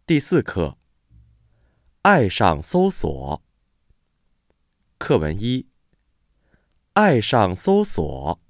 第4课，爱上搜索。课文1，爱上搜索。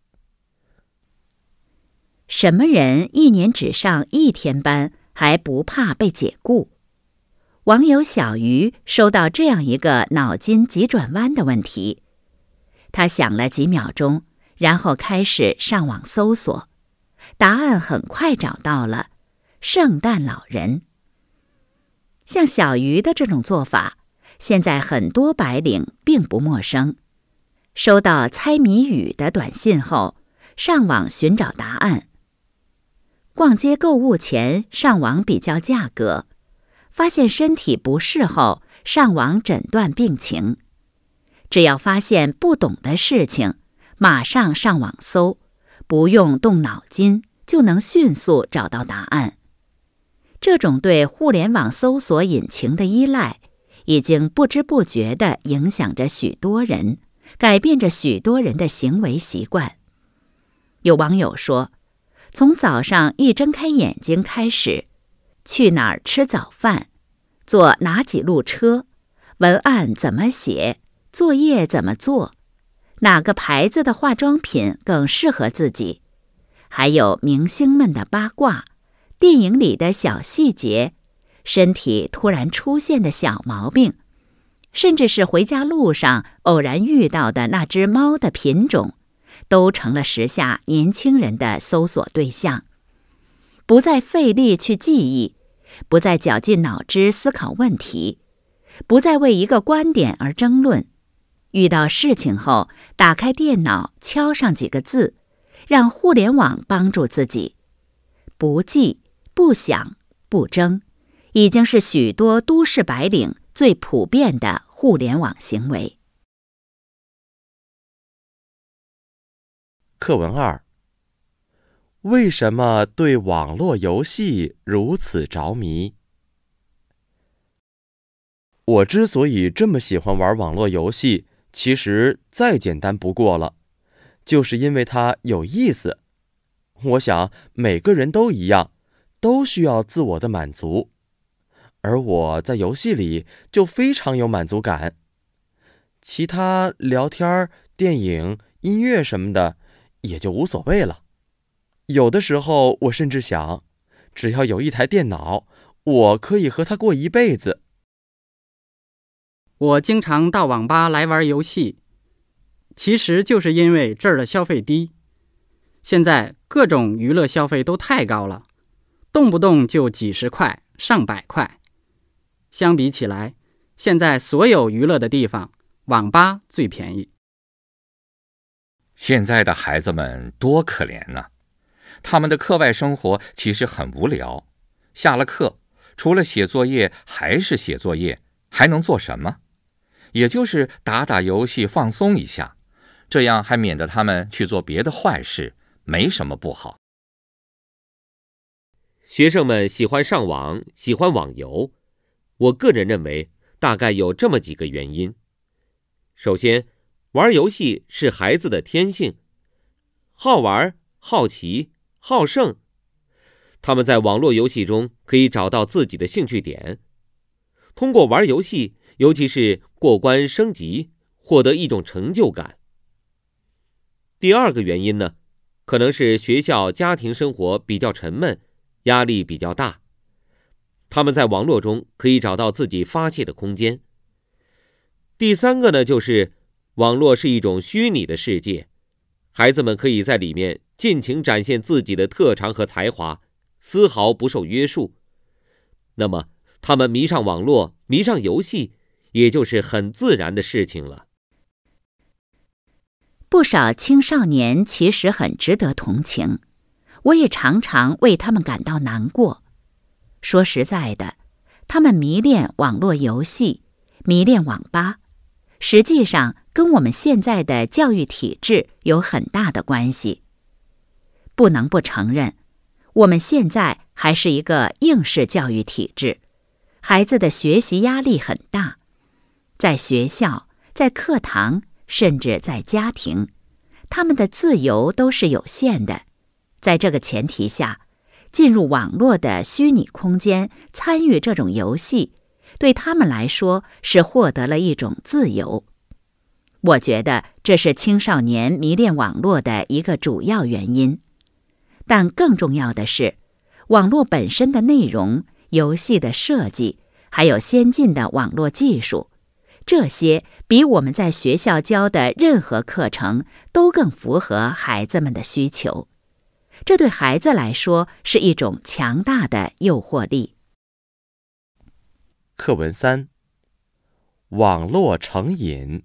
什么人1年只上1天班还不怕被解雇？网友小鱼收到这样一个脑筋急转弯的问题，他想了几秒钟，然后开始上网搜索，答案很快找到了：圣诞老人。像小鱼的这种做法，现在很多白领并不陌生。收到猜谜语的短信后，上网寻找答案。逛街购物前上网比较价格，发现身体不适后上网诊断病情。只要发现不懂的事情，马上上网搜，不用动脑筋就能迅速找到答案。这种对互联网搜索引擎的依赖，已经不知不觉地影响着许多人，改变着许多人的行为习惯。有网友说，从早上一睁开眼睛开始，去哪儿吃早饭，坐哪几路车，文案怎么写，作业怎么做，哪个牌子的化妆品更适合自己，还有明星们的八卦，电影里的小细节，身体突然出现的小毛病，甚至是回家路上偶然遇到的那只猫的品种，都成了时下年轻人的搜索对象。不再费力去记忆，不再绞尽脑汁思考问题，不再为一个观点而争论。遇到事情后，打开电脑敲上几个字，让互联网帮助自己。不记、不想、不争，已经是许多都市白领最普遍的互联网行为。 课文2，为什么对网络游戏如此着迷？我之所以这么喜欢玩网络游戏，其实再简单不过了，就是因为它有意思。我想每个人都一样，都需要自我的满足，而我在游戏里就非常有满足感。其他聊天、电影、音乐什么的也就无所谓了。有的时候我甚至想，只要有一台电脑，我可以和它过一辈子。 我经常到网吧来玩游戏，其实就是因为这儿的消费低。现在各种娱乐消费都太高了，动不动就几十块、上百块。相比起来，现在所有娱乐的地方，网吧最便宜。 现在的孩子们多可怜呢，他们的课外生活其实很无聊。下了课，除了写作业还是写作业，还能做什么？也就是打打游戏放松一下，这样还免得他们去做别的坏事，没什么不好。 学生们喜欢上网，喜欢网游，我个人认为大概有这么几个原因。首先，玩游戏是孩子的天性，好玩、好奇、好胜。他们在网络游戏中可以找到自己的兴趣点，通过玩游戏，尤其是过关升级，获得一种成就感。第二个原因呢，可能是学校家庭生活比较沉闷，压力比较大，他们在网络中可以找到自己发泄的空间。第三个呢，就是网络是一种虚拟的世界，孩子们可以在里面尽情展现自己的特长和才华，丝毫不受约束。那么他们迷上网络，迷上游戏，也就是很自然的事情了。 不少青少年其实很值得同情，我也常常为他们感到难过。说实在的，他们迷恋网络游戏，迷恋网吧，实际上跟我们现在的教育体制有很大的关系。不能不承认，我们现在还是一个应试教育体制，孩子的学习压力很大，在学校，在课堂，甚至在家庭，他们的自由都是有限的。在这个前提下， 进入网络的虚拟空间参与这种游戏，对他们来说是获得了一种自由。我觉得这是青少年迷恋网络的一个主要原因。但更重要的是，网络本身的内容、游戏的设计，还有先进的网络技术，这些比我们在学校教的任何课程都更符合孩子们的需求。这对孩子来说是一种强大的诱惑力。 课文3：网络成瘾。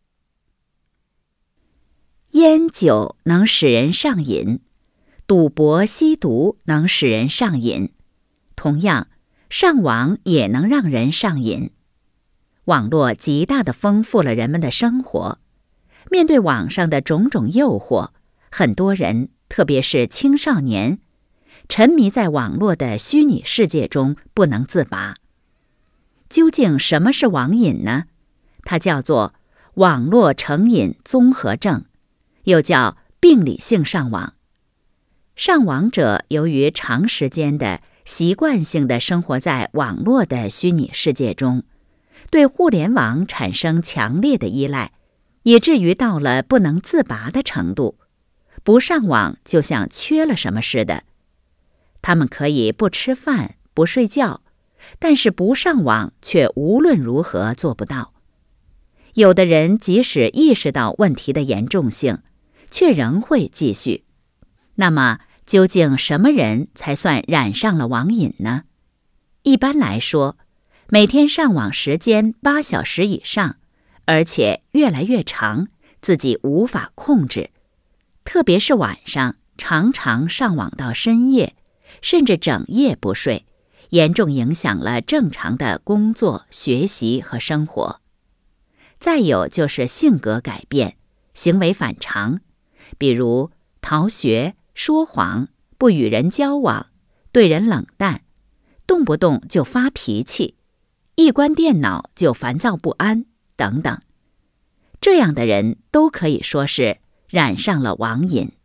烟酒能使人上瘾，赌博、吸毒能使人上瘾，同样，上网也能让人上瘾。网络极大地丰富了人们的生活。面对网上的种种诱惑，很多人，特别是青少年，沉迷在网络的虚拟世界中不能自拔。究竟什么是网瘾呢？它叫做网络成瘾综合症，又叫病理性上网。上网者由于长时间的习惯性的生活在网络的虚拟世界中，对互联网产生强烈的依赖，以至于到了不能自拔的程度，不上网就像缺了什么似的。他们可以不吃饭、不睡觉，但是不上网却无论如何做不到。有的人即使意识到问题的严重性，却仍会继续。那么，究竟什么人才算染上了网瘾呢？一般来说，每天上网时间8小时以上，而且越来越长，自己无法控制。特别是晚上，常常上网到深夜，甚至整夜不睡，严重影响了正常的工作、学习和生活。再有就是性格改变，行为反常，比如逃学、说谎、不与人交往、对人冷淡，动不动就发脾气，一关电脑就烦躁不安等等。这样的人都可以说是染上了网瘾。